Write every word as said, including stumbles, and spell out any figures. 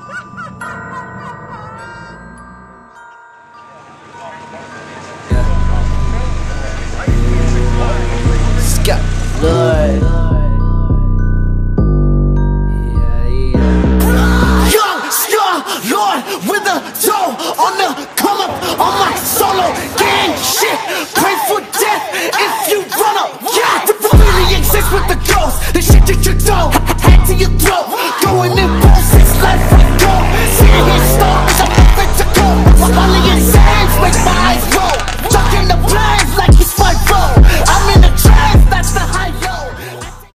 Scott Lord. Yeah, yeah. Young Scar Lord with a toe on the come up on my solo gang shit. Pray for death if you run up. Yeah, the really exists with the ghost. The shit that you don't.